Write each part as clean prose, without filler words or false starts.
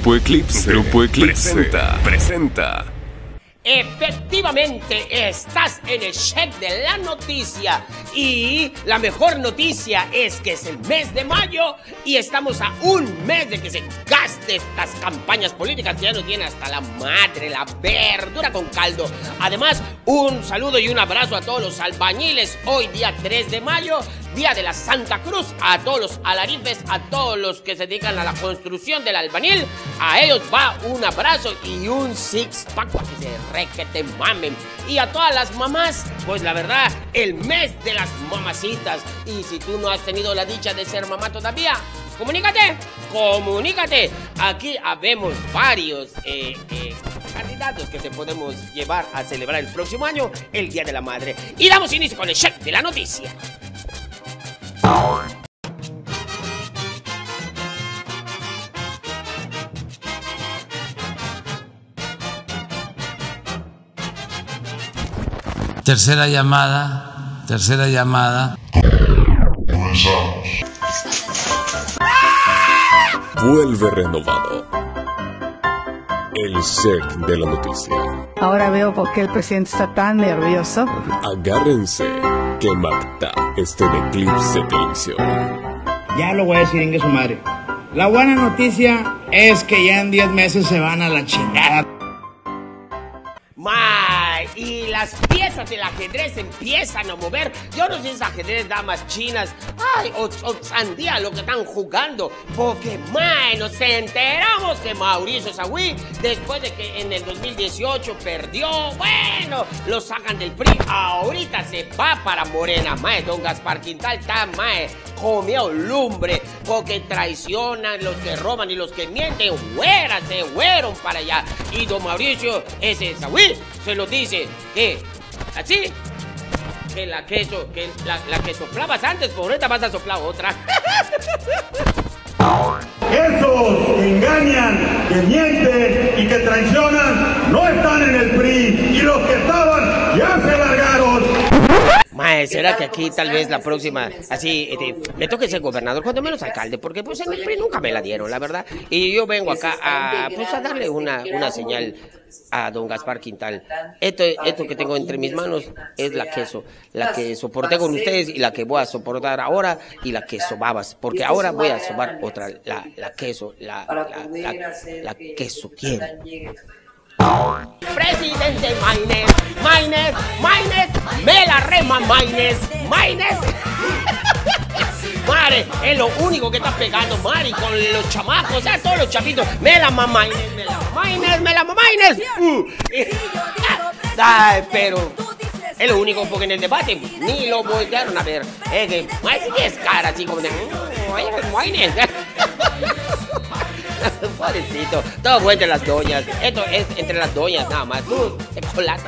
Grupo Eclipse presenta. Efectivamente, estás en el check de la noticia y la mejor noticia es que es el mes de mayo y estamos a un mes de que se gaste estas campañas políticas que ya nos tienen hasta la madre, la verdura con caldo. Además, un saludo y un abrazo a todos los albañiles hoy día 3 de mayo, día de la Santa Cruz, a todos los alarifes, a todos los que se dedican a la construcción del albañil, a ellos va un abrazo y un six pack para que se que te mamen. Y a todas las mamás, pues la verdad, el mes de las mamacitas. Y si tú no has tenido la dicha de ser mamá todavía, comunícate. Aquí habemos varios candidatos que te podemos llevar a celebrar el próximo año, el Día de la Madre. Y damos inicio con el check de la noticia. Tercera llamada. Comenzamos. Vuelve renovado. El check de la noticia. Ahora veo por qué el presidente está tan nervioso. Agárrense, que Magda está en Eclipse Televisión. Ya lo voy a decir, en su madre. La buena noticia es que ya en 10 meses se van a la chingada. Y las piezas del ajedrez empiezan a mover. Yo no sé si es ajedrez, damas chinas, o sandía lo que están jugando. Porque, nos enteramos que Mauricio Sahui, después de que en el 2018 perdió, lo sacan del PRI. Ahorita se va para Morena, don Gaspar Quintal está, comió lumbre, porque traicionan los que roban y los que mienten, se fueron para allá. Y don Mauricio, ese Sahui, se lo dice que así, que la que soplabas antes, por ahorita vas a soplar otra. Esos que engañan, que mienten y que traicionan no están en el PRI, y los que estaban ya se largaron. ¿Será que aquí tal vez la próxima, así, me toque ser gobernador, cuando menos alcalde? Porque pues en el PRI nunca me la dieron, la verdad. Y yo vengo acá a darle una señal a don Gaspar Quintal. Esto que tengo entre mis manos es la que soporté con ustedes y la que voy a soportar ahora y la que sobabas. Porque ahora voy a sobar otra, la queso quiere. Presidente Maynes, me la rema Maynes. Madre, es lo único que está pegando, Mari, con los chamacos, o sea, todos los chapitos. Me la Maynes. Ay, pero es lo único, porque en el debate ni lo voltearon a ver. Es que es cara, así como de Maynes. Pobrecito, todo fue entre las doñas. Esto es entre las doñas nada más. Tú, chocolate.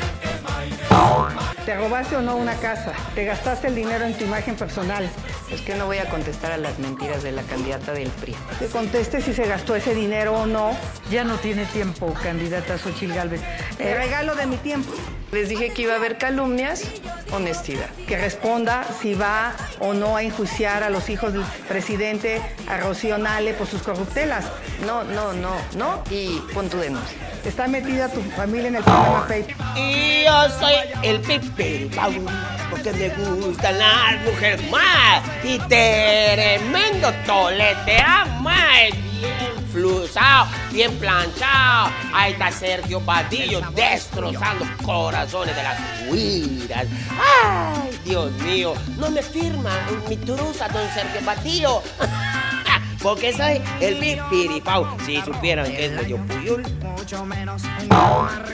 ¿Te robaste o no una casa? ¿Te gastaste el dinero en tu imagen personal? Es que no voy a contestar a las mentiras de la candidata del PRI. Que conteste si se gastó ese dinero o no. Ya no tiene tiempo, candidata Xochitl Gálvez. Regalo de mi tiempo. Les dije que iba a haber calumnias, honestidad. Que responda si va o no a enjuiciar a los hijos del presidente, a Rocío Nale por sus corruptelas. No, y pon tu denuncia. Está metida tu familia en el programa Facebook. Y yo soy el Pipiripau, porque me gustan las mujeres más. Y tremendo tolete, bien flusado, bien planchado. Ahí está Sergio Badillo destrozando corazones de las huiras. Ay, Dios mío, no me firma mi turusa, don Sergio Badillo. Porque soy el Pipiripau. Si supieran que es medio puyul. Mucho menos yo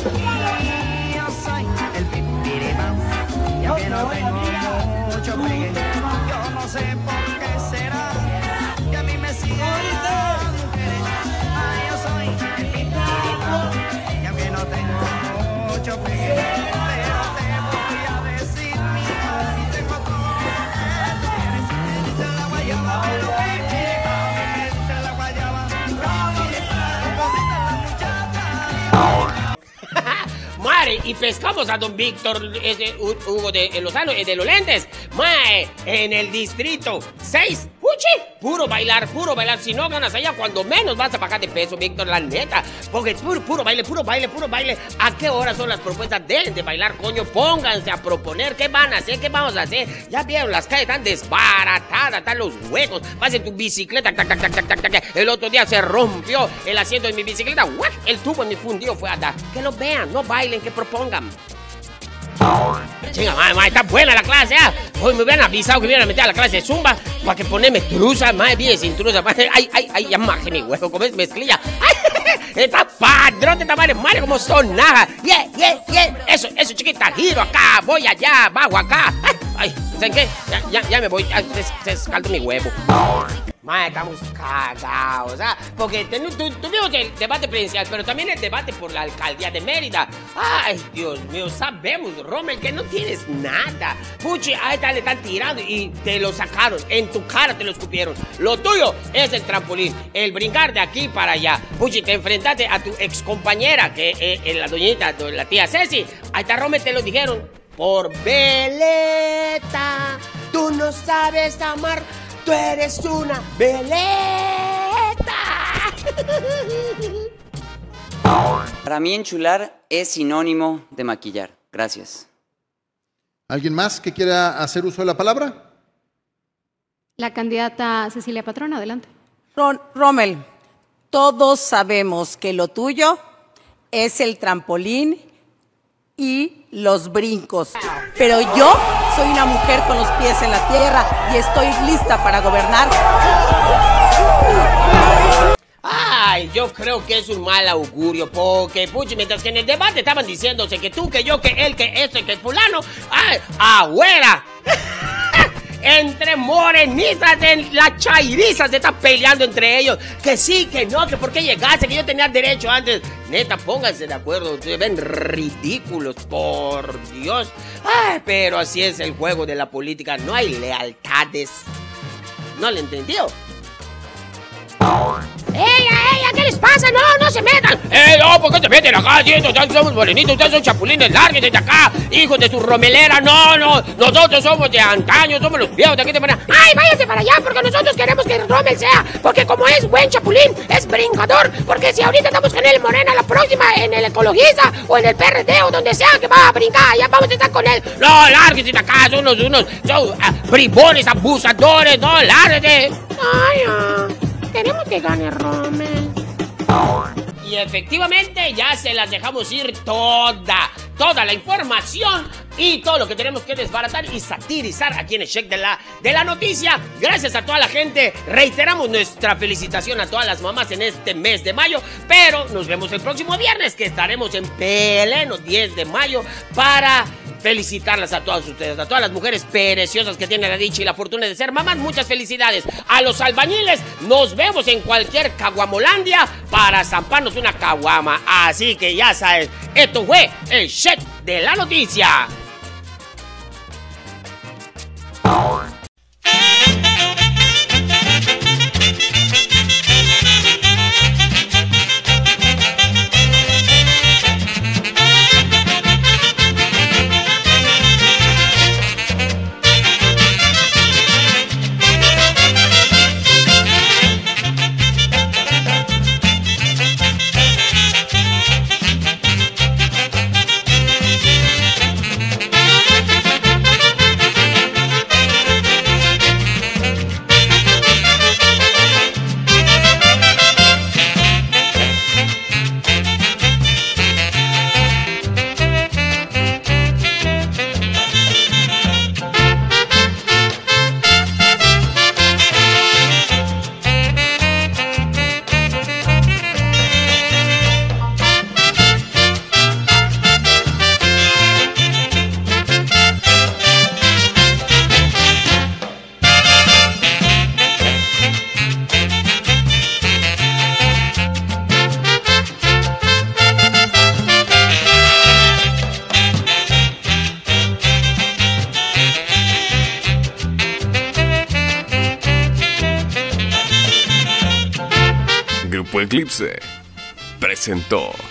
soy el Pipiripau. Y aunque no tengo mucho pegue, yo no sé por qué será que a mí me siguen las mujeres. Yo soy el Pipiripau. Y aunque no tengo mucho pegue, pero te voy a decir, mira, si tengo todo lo que quieres. Se la guayaba, Madre, y pescamos a don Víctor Hugo de Lozano, de los lentes. Mae, en el distrito 6 Puro bailar. Si no ganas allá, cuando menos vas a bajar de peso, Víctor, la neta. Porque es puro baile. ¿A qué hora son las propuestas? Dejen de bailar, coño. Pónganse a proponer. ¿Qué van a hacer? ¿Qué vamos a hacer? Ya vieron, las calles están desbaratadas, están los huecos. Vas en tu bicicleta, tac. El otro día se rompió el asiento de mi bicicleta. ¡Guac! El tubo en mi fundido fue a dar. Que lo vean, no bailen, que propongan. Chinga, madre, está buena la clase, ¿eh? Hoy me hubieran avisado que me hubieran metido a la clase de Zumba para que ponerme truza, madre, bien sin truza, madre. Ay, ya maje mi huevo, como es mezclilla. Ay, está padrón de madre, como sonaja. Yeah. Eso, chiquita, giro acá, voy allá, bajo acá. Ay, ¿saben qué? Ya me voy, se escaldo mi huevo. Madre, estamos cagados, ¿ah? Porque tuvimos el debate presidencial, pero también el debate por la alcaldía de Mérida. Ay, Dios mío, sabemos, Rommel, que no tienes nada. Puchi, ahí le están tirando y te lo sacaron, en tu cara te lo escupieron. Lo tuyo es el trampolín, el brincar de aquí para allá. Puchi, te enfrentaste a tu ex compañera, que es la doñita, la tía Ceci. Ahí está, Rommel, te lo dijeron. Por veleta, tú no sabes amar. Tú eres una veleta. Para mí enchular es sinónimo de maquillar. Gracias. ¿Alguien más que quiera hacer uso de la palabra? La candidata Cecilia Patrón, adelante. Rommel, todos sabemos que lo tuyo es el trampolín y los brincos. Pero yo soy una mujer con los pies en la tierra y estoy lista para gobernar. Ay, yo creo que es un mal augurio, porque, puchi, mientras que en el debate estaban diciéndose que tú, que yo, que él, que esto y que fulano, ¡ay, agüera! Entre morenistas, las chairizas se están peleando entre ellos. Que sí, que no, que por qué llegaste, que yo tenía derecho antes. Neta, pónganse de acuerdo, se ven ridículos, por Dios. Ay, pero así es el juego de la política, no hay lealtades. ¿No lo entendió? ¡Ella! ¿Qué les pasa? ¡No se metan! No! ¿Por qué te meten acá? Si ustedes somos morenitos, ustedes son chapulines, lárguense de acá, hijos de su romelera. No, nosotros somos de antaño, somos los viejos de aquí de manera. ¡Ay, váyanse para allá! Porque nosotros queremos que Rommel sea, porque como es buen chapulín, es brincador. Porque si ahorita estamos con él en Morena, la próxima en el Ecologista o en el PRD o donde sea que va a brincar, ya vamos a estar con él. No, lárguense de acá, son bribones, abusadores, no, lárguense. Ay, queremos que gane Rommel. Y efectivamente ya se las dejamos ir toda la información y todo lo que tenemos que desbaratar y satirizar aquí en el Check de la Noticia. Gracias a toda la gente. Reiteramos nuestra felicitación a todas las mamás en este mes de mayo. Pero nos vemos el próximo viernes, que estaremos en pleno 10 de mayo para felicitarlas a todas ustedes, a todas las mujeres preciosas que tienen la dicha y la fortuna de ser mamás. Muchas felicidades. A los albañiles, nos vemos en cualquier caguamolandia para zamparnos una caguama. Así que ya sabes, esto fue el Check de la Noticia. Grupo Eclipse presentó